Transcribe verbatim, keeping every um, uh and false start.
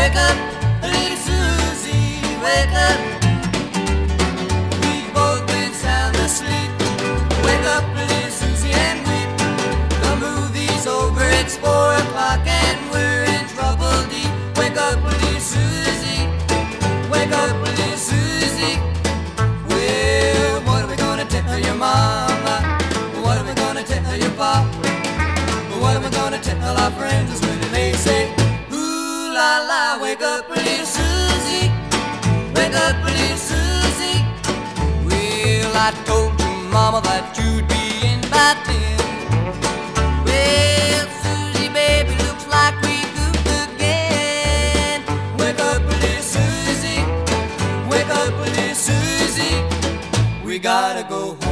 wake up, little Susie, wake up. We've both been sound asleep. Wake up, little Susie, and weep. The movie's over, it's four o'clock and we're in trouble deep. Wake up, little Susie, wake up, little Susie. Well, what are we gonna tell your mama? What are we gonna tell your papa? What are we gonna tell our friends when they say, ooh la la, wake up, little Susie, wake up, little Susie. Well, I told your mama that you'd be in by ten. Well, Susie, baby, looks like we goofed again. Wake up, little Susie, wake up, little Susie. We gotta go home.